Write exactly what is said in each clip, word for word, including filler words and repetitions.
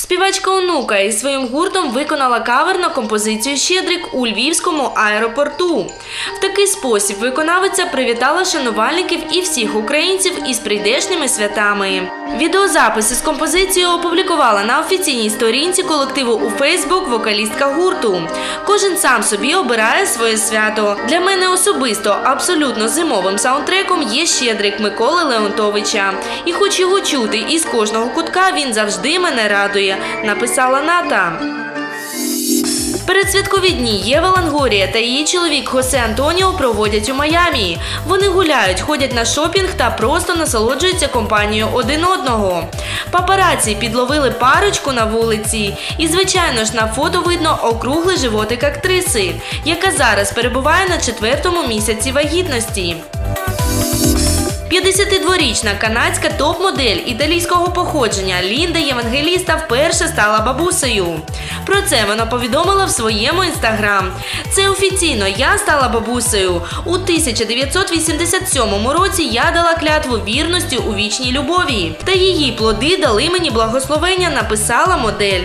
Співачка Онука із своїм гуртом виконала кавер на композицію «Щедрик» у Львівському аеропорту. В такий спосіб виконавиця привітала шанувальників і всіх українців із прийдешніми святами. Відеозапис із композицією опублікувала на офіційній сторінці колективу у Фейсбук вокалістка гурту. Кожен сам собі обирає своє свято. Для мене особисто абсолютно зимовим саундтреком є «Щедрик» Миколи Леонтовича. І хоч його чути із кожного кутка, він завжди мене радує, написала Ната. Передсвяткові дні Єва Лонгорія та її чоловік Хосе Антоніо проводять у Майамі. Вони гуляють, ходять на шопінг та просто насолоджуються компанією один одного. Папараці підловили парочку на вулиці. І, звичайно ж, на фото видно округлий животик актриси, яка зараз перебуває на четвертому місяці вагітності. п'ятдесятидворічна канадська топ-модель італійського походження Лінда Євангеліста вперше стала бабусею. Про це вона повідомила в своєму інстаграм. Це офіційно я стала бабусею. У тисяча дев'ятсот вісімдесят сьомому році я дала клятву вірності у вічній любові. Та її плоди дали мені благословення, написала модель.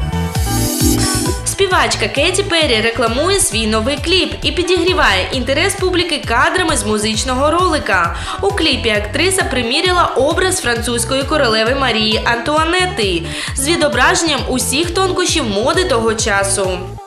Співачка Кеті Перрі рекламує свій новий кліп і підігріває інтерес публіки кадрами з музичного ролика. У кліпі актриса приміряла образ французької королеви Марії Антуанетти з відображенням усіх тонкощів моди того часу.